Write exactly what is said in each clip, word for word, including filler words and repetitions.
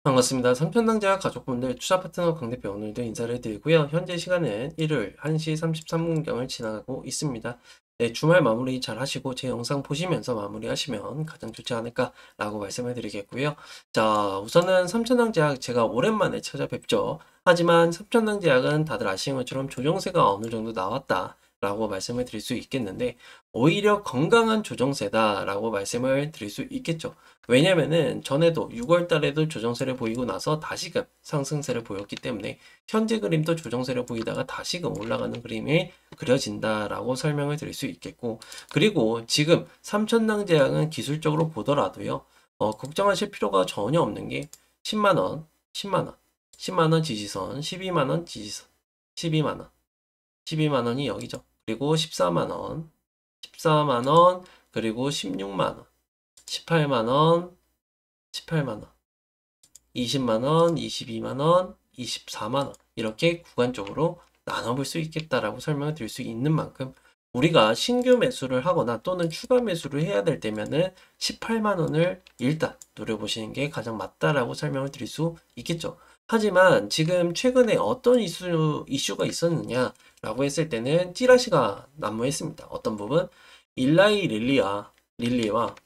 반갑습니다. 삼천당제와 가족분들 투자 파트너 강 대표 오늘도 인사를 드리고요. 현재 시간은 일요일 한 시 삼십삼 분경을 지나가고 있습니다. 네, 주말 마무리 잘 하시고 제 영상 보시면서 마무리하시면 가장 좋지 않을까라고 말씀을 드리겠고요. 자, 우선은 삼천당제약 제가 오랜만에 찾아뵙죠. 하지만 삼천당제약은 다들 아시는 것처럼 조정세가 어느 정도 나왔다. 라고 말씀을 드릴 수 있겠는데 오히려 건강한 조정세다라고 말씀을 드릴 수 있겠죠. 왜냐면은 전에도 유월 달에도 조정세를 보이고 나서 다시금 상승세를 보였기 때문에 현재 그림도 조정세를 보이다가 다시금 올라가는 그림이 그려진다라고 설명을 드릴 수 있겠고, 그리고 지금 삼천당제약은 기술적으로 보더라도요, 어, 걱정하실 필요가 전혀 없는 게 십만 원, 십만 원, 십만 원 지지선, 십이만 원 지지선, 십이만 원, 십이만 원이 여기죠. 그리고 십사만 원, 십사만 원, 그리고 십육만 원, 십팔만 원, 십팔만 원, 이십만 원, 이십이만 원, 이십사만 원 이렇게 구간적으로 나눠볼 수 있겠다라고 설명을 드릴 수 있는 만큼 우리가 신규 매수를 하거나 또는 추가 매수를 해야 될 때면은 십팔만 원을 일단 노려보시는 게 가장 맞다라고 설명을 드릴 수 있겠죠. 하지만 지금 최근에 어떤 이슈, 이슈가 있었느냐라고 했을 때는 찌라시가 난무했습니다. 어떤 부분? 일라이 릴리아, 릴리와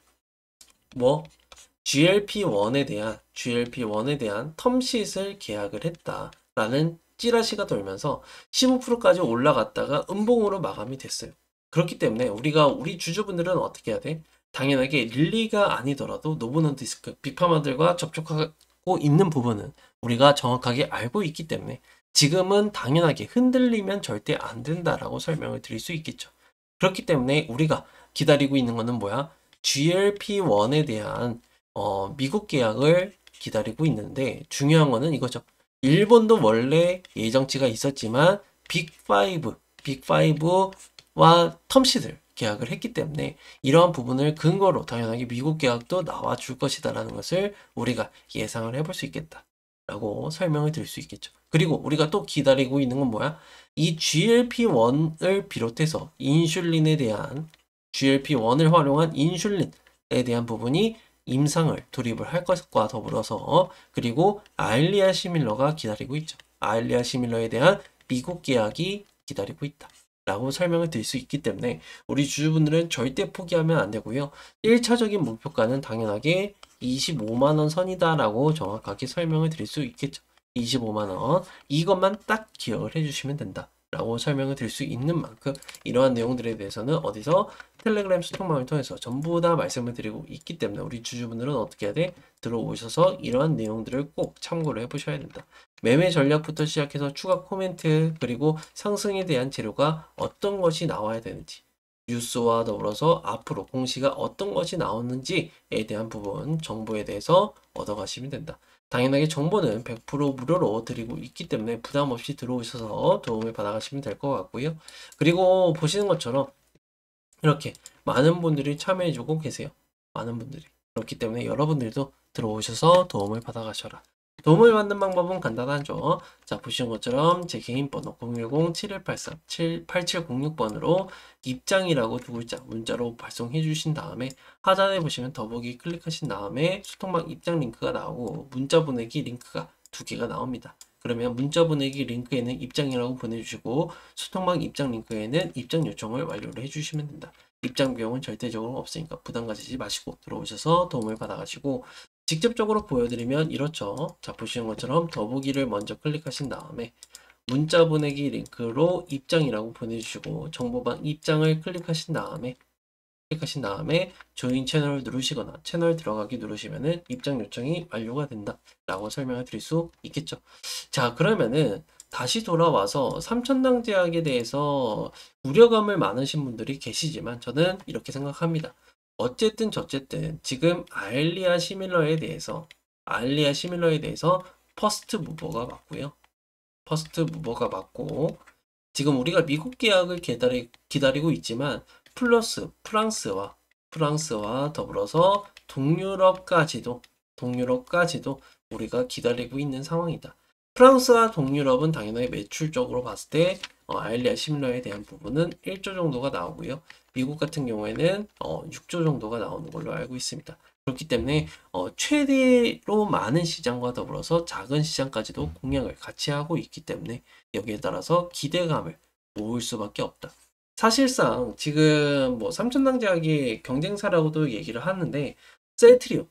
뭐 지엘피원에 대한 지엘피원에 대한 텀시트를 계약을 했다라는 찌라시가 돌면서 십오 퍼센트까지 올라갔다가 음봉으로 마감이 됐어요. 그렇기 때문에 우리가 우리 주주분들은 어떻게 해야 돼? 당연하게 릴리가 아니더라도 노브넌 디스크, 빅파마들과 접촉하고 있는 부분은 우리가 정확하게 알고 있기 때문에 지금은 당연하게 흔들리면 절대 안 된다라고 설명을 드릴 수 있겠죠. 그렇기 때문에 우리가 기다리고 있는 거는 뭐야? 지엘피원에 대한 어, 미국 계약을 기다리고 있는데 중요한 거는 이거죠. 일본도 원래 예정치가 있었지만 빅파이브, 빅파이브와 텀시들 계약을 했기 때문에 이러한 부분을 근거로 당연하게 미국 계약도 나와 줄 것이다라는 것을 우리가 예상을 해볼 수 있겠다라고 설명을 드릴 수 있겠죠. 그리고 우리가 또 기다리고 있는 건 뭐야? 이 지엘피원을 비롯해서 인슐린에 대한 지엘피원을 활용한 인슐린에 대한 부분이 임상을 돌입을 할 것과 더불어서 그리고 아일리아 시밀러가 기다리고 있죠. 아일리아 시밀러에 대한 미국 계약이 기다리고 있다. 라고 설명을 드릴 수 있기 때문에 우리 주주분들은 절대 포기하면 안 되고요. 일 차적인 목표가는 당연하게 이십오만 원 선이다라고 정확하게 설명을 드릴 수 있겠죠. 이십오만 원. 이것만 딱 기억을 해주시면 된다. 라고 설명을 드릴 수 있는 만큼 이러한 내용들에 대해서는 어디서 텔레그램 소통방을 통해서 전부 다 말씀을 드리고 있기 때문에 우리 주주분들은 어떻게 해야 돼? 들어오셔서 이러한 내용들을 꼭 참고를 해보셔야 된다. 매매 전략부터 시작해서 추가 코멘트 그리고 상승에 대한 재료가 어떤 것이 나와야 되는지 뉴스와 더불어서 앞으로 공시가 어떤 것이 나오는지에 대한 부분 정보에 대해서 얻어가시면 된다. 당연하게 정보는 백 퍼센트 무료로 드리고 있기 때문에 부담 없이 들어오셔서 도움을 받아가시면 될 것 같고요. 그리고 보시는 것처럼 이렇게 많은 분들이 참여해주고 계세요. 많은 분들이. 그렇기 때문에 여러분들도 들어오셔서 도움을 받아가셔라. 도움을 받는 방법은 간단하죠. 자, 보시는 것처럼 제 개인 번호 공일공 칠일팔삼 팔칠공육 번으로 입장이라고 두 글자 문자로 발송해 주신 다음에 하단에 보시면 더보기 클릭하신 다음에 소통방 입장 링크가 나오고 문자 보내기 링크가 두 개가 나옵니다. 그러면 문자 보내기 링크에는 입장이라고 보내주시고 소통방 입장 링크에는 입장 요청을 완료를 해주시면 된다. 입장 비용은 절대적으로 없으니까 부담 가지지 마시고 들어오셔서 도움을 받아가시고 직접적으로 보여드리면 이렇죠. 자, 보시는 것처럼 더보기를 먼저 클릭하신 다음에 문자 보내기 링크로 입장이라고 보내주시고 정보방 입장을 클릭하신 다음에 클릭하신 다음에 조인 채널을 누르시거나 채널 들어가기 누르시면은 입장 요청이 완료가 된다 라고 설명을 드릴 수 있겠죠. 자, 그러면은 다시 돌아와서 삼천당 제약에 대해서 우려감을 많으신 분들이 계시지만 저는 이렇게 생각합니다. 어쨌든 저쨌든 지금 아일리아 시밀러에 대해서 아일리아 시밀러에 대해서 퍼스트 무버가 맞고요. 퍼스트 무버가 맞고 지금 우리가 미국 계약을 기다리, 기다리고 있지만 플러스 프랑스와 프랑스와 더불어서 동유럽까지도 동유럽까지도 우리가 기다리고 있는 상황이다. 프랑스와 동유럽은 당연히 매출적으로 봤을 때 어, 아일리아 시밀러에 대한 부분은 일 조 정도가 나오고요. 미국 같은 경우에는 어, 육 조 정도가 나오는 걸로 알고 있습니다. 그렇기 때문에 어, 최대로 많은 시장과 더불어서 작은 시장까지도 공략을 같이 하고 있기 때문에 여기에 따라서 기대감을 모을 수밖에 없다. 사실상 지금 뭐 삼천당제약의 경쟁사라고도 얘기를 하는데 셀트리온,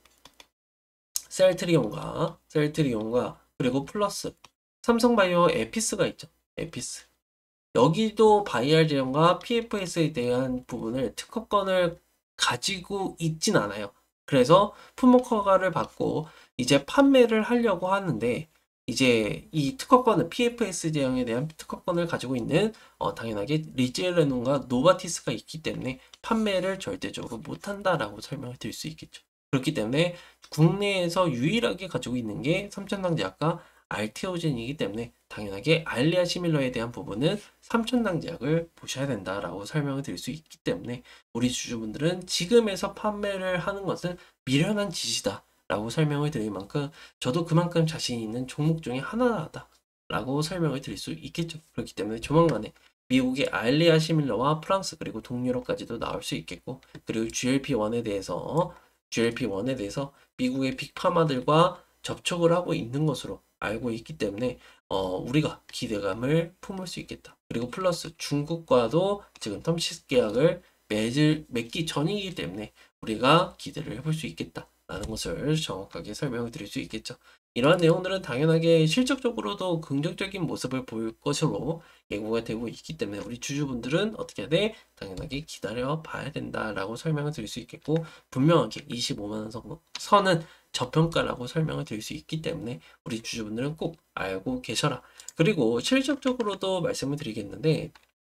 셀트리온과 셀트리온과 그리고 플러스 삼성바이오 에피스가 있죠. 에피스. 여기도 바이알 제형과 피에프에스에 대한 부분을 특허권을 가지고 있진 않아요. 그래서 품목 허가를 받고 이제 판매를 하려고 하는데 이제 이 특허권을 피에프에스 제형에 대한 특허권을 가지고 있는 어, 당연하게 리제레논과 노바티스가 있기 때문에 판매를 절대적으로 못한다라고 설명을 드릴 수 있겠죠. 그렇기 때문에 국내에서 유일하게 가지고 있는 게 삼천당제약과 알테오젠이기 때문에 당연하게 알리아 시밀러에 대한 부분은 삼천당제약을 보셔야 된다라고 설명을 드릴 수 있기 때문에 우리 주주분들은 지금에서 판매를 하는 것은 미련한 짓이다 라고 설명을 드릴 만큼 저도 그만큼 자신 있는 종목 중에 하나다 라고 설명을 드릴 수 있겠죠. 그렇기 때문에 조만간에 미국의 알리아 시밀러와 프랑스 그리고 동유럽까지도 나올 수 있겠고, 그리고 지엘피원에 대해서 지엘피원에 대해서 미국의 빅파마들과 접촉을 하고 있는 것으로 알고 있기 때문에 어, 우리가 기대감을 품을 수 있겠다. 그리고 플러스 중국과도 지금 텀시스 계약을 맺을, 맺기 전이기 때문에 우리가 기대를 해볼 수 있겠다 라는 것을 정확하게 설명을 드릴 수 있겠죠. 이러한 내용들은 당연하게 실적적으로도 긍정적인 모습을 보일 것으로 예고가 되고 있기 때문에 우리 주주분들은 어떻게 해야 돼? 당연하게 기다려 봐야 된다라고 설명을 드릴 수 있겠고, 분명하게 이십오만 원 선, 선은 저평가라고 설명을 드릴 수 있기 때문에 우리 주주분들은 꼭 알고 계셔라. 그리고 실적적으로도 말씀을 드리겠는데,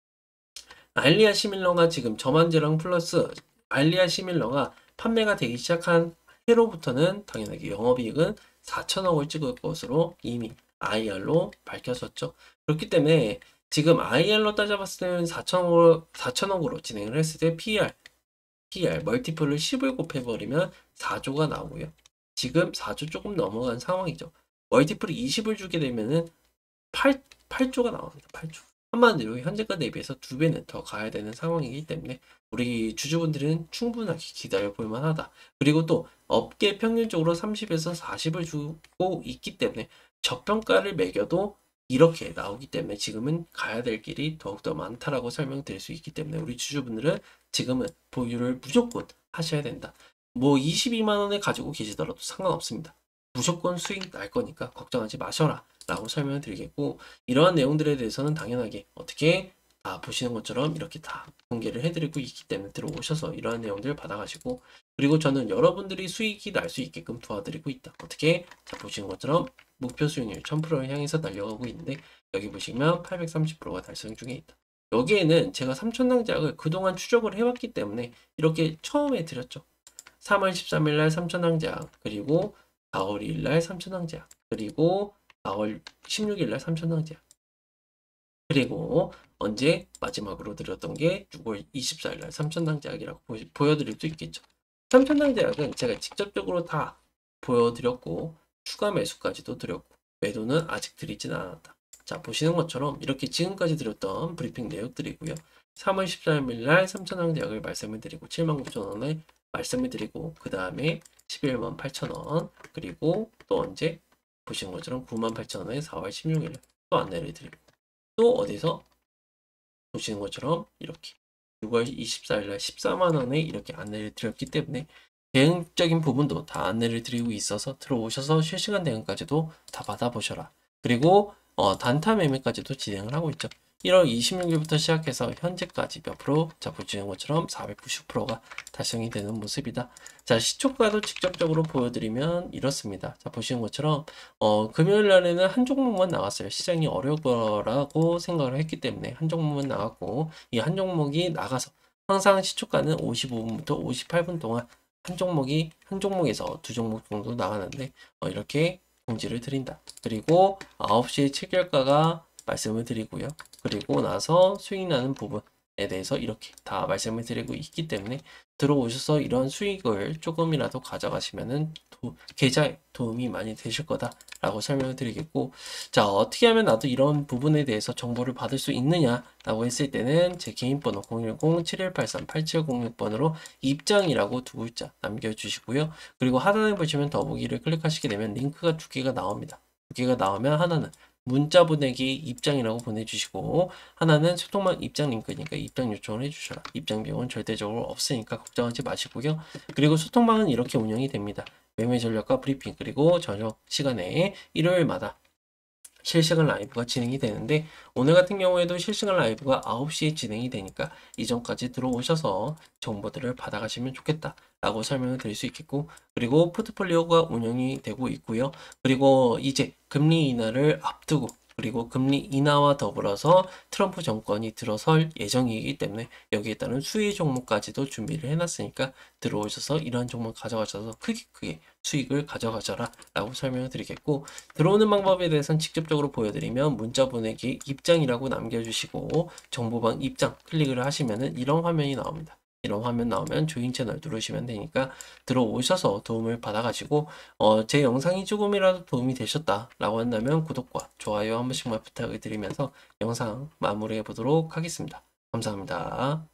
알리아 시밀러가 지금 저만제랑 플러스 알리아 시밀러가 판매가 되기 시작한 해로부터는 당연하게 영업이익은 사천억을 찍을 것으로 이미 아이알로 밝혀졌죠. 그렇기 때문에 지금 아이알로 따져봤을 때는 사천억으로, 사천억으로 진행을 했을 때 피이알, 피이알 멀티플을 십을 곱해버리면 사조가 나오고요. 지금 사조 조금 넘어간 상황이죠. 멀티플을 이십을 주게 되면은 팔, 팔조가 나옵니다. 팔조. 한마디로 현재가 대비해서 두 배는 더 가야 되는 상황이기 때문에 우리 주주분들은 충분하게 기다려 볼 만하다. 그리고 또 업계 평균적으로 삼십에서 사십을 주고 있기 때문에 저평가를 매겨도 이렇게 나오기 때문에 지금은 가야 될 길이 더욱더 많다라고 설명드릴 수 있기 때문에 우리 주주분들은 지금은 보유를 무조건 하셔야 된다. 뭐 이십이만 원에 가지고 계시더라도 상관없습니다. 무조건 수익 날 거니까 걱정하지 마셔라 라고 설명을 드리겠고, 이러한 내용들에 대해서는 당연하게 어떻게 다 보시는 것처럼 이렇게 다 공개를 해드리고 있기 때문에 들어오셔서 이러한 내용들을 받아가시고, 그리고 저는 여러분들이 수익이 날 수 있게끔 도와드리고 있다. 어떻게? 자, 보시는 것처럼 목표 수익률 천 퍼센트를 향해서 달려가고 있는데 여기 보시면 팔백삼십 퍼센트가 달성 중에 있다. 여기에는 제가 삼천당제약을 그동안 추적을 해왔기 때문에 이렇게 처음에 드렸죠. 삼월 십삼일 날 삼천당제약, 그리고 사월 이일 날 삼천당제약, 그리고 사월 십육일 날 삼천당제약, 그리고 언제 마지막으로 드렸던 게 유월 이십사일 날 삼천당제약이라고 보여드릴 수 있겠죠. 삼천당제약은 제가 직접적으로 다 보여드렸고 추가 매수까지도 드렸고 매도는 아직 드리진 않았다. 자, 보시는 것처럼 이렇게 지금까지 드렸던 브리핑 내역들이고요. 삼월 십삼일 날 삼천당제약을 말씀을 드리고 칠만 구천 원에 말씀을 드리고, 그 다음에 십일만 팔천 원, 그리고 또 언제 보시는 것처럼 구만 팔천 원에 사월 십육일 또 안내를 드리고, 또 어디서 보시는 것처럼 이렇게 유월 이십사일 날 십사만 원에 이렇게 안내를 드렸기 때문에 대응적인 부분도 다 안내를 드리고 있어서 들어오셔서 실시간 대응까지도 다 받아보셔라. 그리고 어, 단타 매매까지도 진행을 하고 있죠. 일월 이십육일부터 시작해서 현재까지 몇 프로? 자, 보시는 것처럼 사백구십 퍼센트가 달성이 되는 모습이다. 자, 시초가도 직접적으로 보여드리면 이렇습니다. 자, 보시는 것처럼 어, 금요일 날에는 한 종목만 나왔어요. 시장이 어려울 거라고 생각을 했기 때문에 한 종목만 나왔고, 이 한 종목이 나가서 항상 시초가는 오십오 분부터 오십팔 분 동안 한 종목이 한 종목에서 두 종목 정도 나가는데 어, 이렇게 공지를 드린다. 그리고 아홉 시에 체결가가 말씀을 드리고요. 그리고 나서 수익 나는 부분에 대해서 이렇게 다 말씀을 드리고 있기 때문에 들어오셔서 이런 수익을 조금이라도 가져가시면은 도, 계좌에 도움이 많이 되실 거다라고 설명을 드리겠고, 자, 어떻게 하면 나도 이런 부분에 대해서 정보를 받을 수 있느냐라고 했을 때는 제 개인 번호 공일공 칠일팔삼 팔칠공육 번으로 입장이라고 두 글자 남겨주시고요. 그리고 하단에 보시면 더보기를 클릭하시게 되면 링크가 두 개가 나옵니다. 두 개가 나오면 하나는 문자 보내기 입장이라고 보내주시고, 하나는 소통방 입장 링크니까 입장 요청을 해주셔라. 입장 비용은 절대적으로 없으니까 걱정하지 마시고요. 그리고 소통방은 이렇게 운영이 됩니다. 매매 전략과 브리핑, 그리고 저녁 시간에 일요일마다 실시간 라이브가 진행이 되는데, 오늘 같은 경우에도 실시간 라이브가 아홉 시에 진행이 되니까 이전까지 들어오셔서 정보들을 받아가시면 좋겠다 라고 설명을 드릴 수 있겠고, 그리고 포트폴리오가 운영이 되고 있고요. 그리고 이제 금리 인하를 앞두고, 그리고 금리 인하와 더불어서 트럼프 정권이 들어설 예정이기 때문에 여기에 따른 수혜 종목까지도 준비를 해놨으니까 들어오셔서 이러한 종목 가져가셔서 크게 크게 수익을 가져가셔라 라고 설명을 드리겠고, 들어오는 방법에 대해서는 직접적으로 보여드리면 문자 보내기 입장이라고 남겨주시고 정보방 입장 클릭을 하시면은 이런 화면이 나옵니다. 이런 화면 나오면 조인 채널 누르시면 되니까 들어오셔서 도움을 받아가지고 어, 제 영상이 조금이라도 도움이 되셨다라고 한다면 구독과 좋아요 한 번씩만 부탁을 드리면서 영상 마무리해 보도록 하겠습니다. 감사합니다.